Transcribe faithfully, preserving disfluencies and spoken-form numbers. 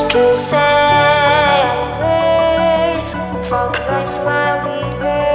Say anyways, for the nights why we were